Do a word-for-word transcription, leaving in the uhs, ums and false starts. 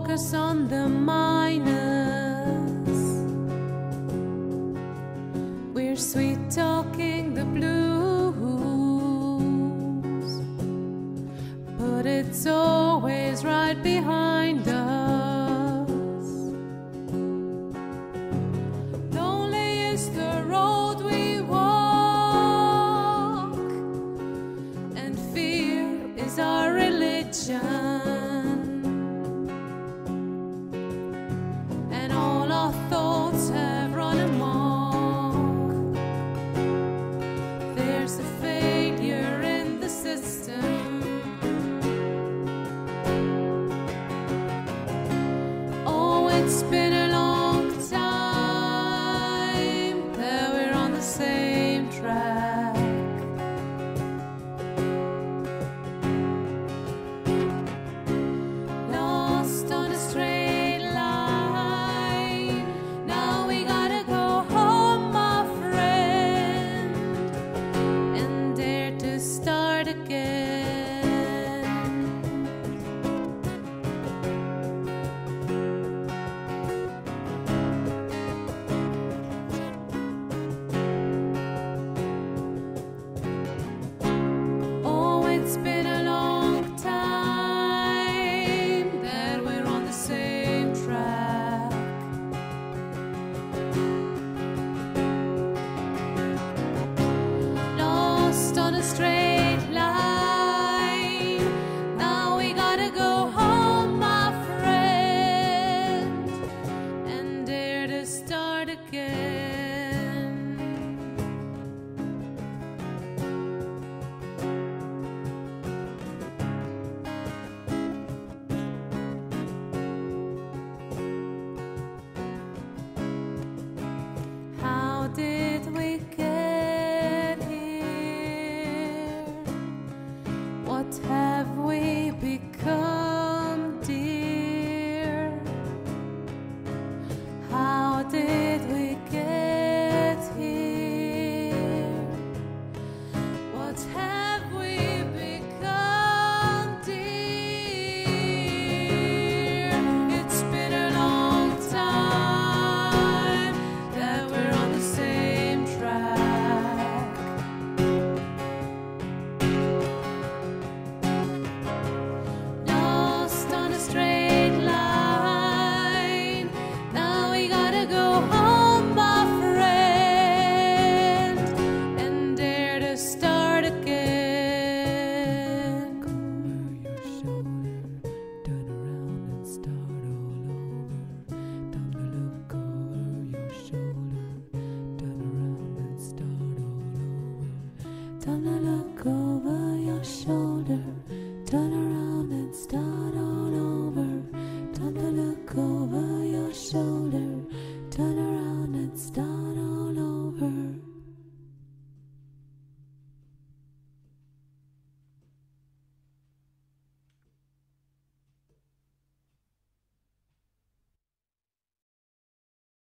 focus on the minus. We're sweet talking the blues, but it's always right behind us. Lonely is the road we walk, and fear is our religion. And all our thoughts have run amok. There's a failure in the system. Oh, it's been a long time that we're on the same track. Lost on a straight line. Now we gotta go home, my friend, and dare to start again. Oh, it's been a long time that we're on the same track. Lost on a straight line. Now we gotta go home, my friend, and dare to start again. How did we get here? What have we become, dear? How did we get here? What have we become, dear? It's been a long time that we're on the same track. Lost on a straight line. Now we gotta go home, my friend, and dare to start again. Over your shoulder, turn around and start all over. Time to look over your shoulder, turn around and start all over. Time to look over your shoulder, turn around and start all over. Time to look over your shoulder, turn around and start